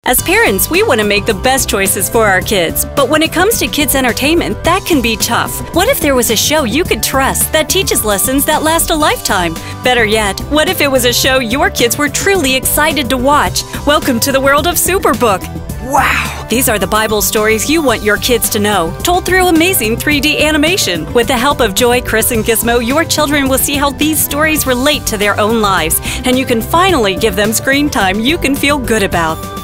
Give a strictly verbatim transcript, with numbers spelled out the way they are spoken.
As parents, we want to make the best choices for our kids, but when it comes to kids' entertainment, that can be tough. What if there was a show you could trust that teaches lessons that last a lifetime? Better yet, what if it was a show your kids were truly excited to watch? Welcome to the world of SuperBook. Wow! These are the Bible stories you want your kids to know, told through amazing three D animation. With the help of Joy, Chris, and Gizmo, your children will see how these stories relate to their own lives, and you can finally give them screen time you can feel good about.